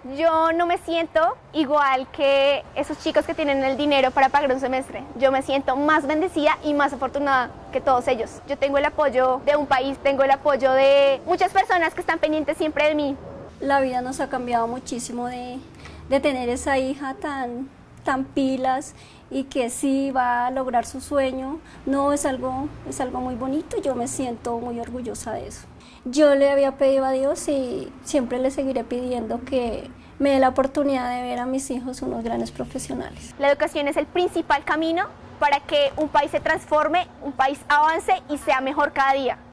Yo no me siento igual que esos chicos que tienen el dinero para pagar un semestre. Yo me siento más bendecida y más afortunada que todos ellos. Yo tengo el apoyo de un país, tengo el apoyo de muchas personas que están pendientes siempre de mí. La vida nos ha cambiado muchísimo de tener esa hija tan pilas y que sí va a lograr su sueño. No, es algo muy bonito, yo me siento muy orgullosa de eso. Yo le había pedido a Dios y siempre le seguiré pidiendo que me dé la oportunidad de ver a mis hijos unos grandes profesionales. La educación es el principal camino para que un país se transforme, un país avance y sea mejor cada día.